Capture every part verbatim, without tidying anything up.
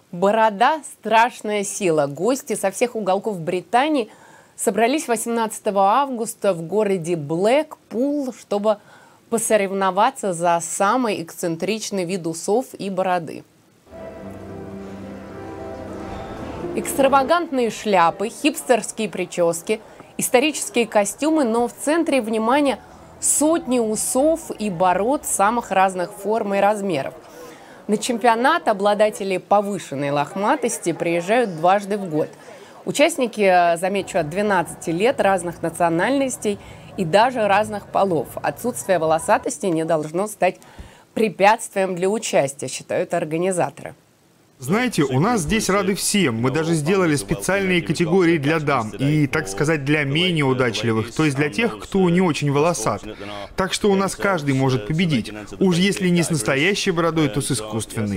Борода – страшная сила. Гости со всех уголков Британии собрались восемнадцатого августа в городе Блэкпул, чтобы посоревноваться за самый эксцентричный вид усов и бороды. Экстравагантные шляпы, хипстерские прически, исторические костюмы, но в центре внимания сотни усов и бород самых разных форм и размеров. На чемпионат обладатели повышенной лохматости приезжают дважды в год. Участники, замечу, от двенадцати лет, разных национальностей и даже разных полов. Отсутствие волосатости не должно стать препятствием для участия, считают организаторы. Знаете, у нас здесь рады всем. Мы даже сделали специальные категории для дам и, так сказать, для менее удачливых, то есть для тех, кто не очень волосат. Так что у нас каждый может победить. Уж если не с настоящей бородой, то с искусственной.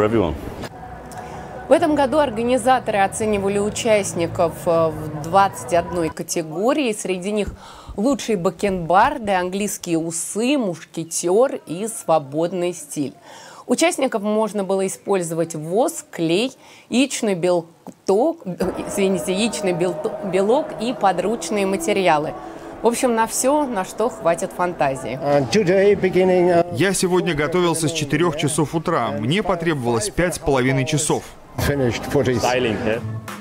В этом году организаторы оценивали участников в двадцати одной категории. Среди них лучшие бакенбарды, английские усы, мушкетер и свободный стиль. Участников можно было использовать воск, клей, яичный белок, извините, яичный белок и подручные материалы. В общем, на все, на что хватит фантазии. Я сегодня готовился с четырёх часов утра. Мне потребовалось пять с половиной часов.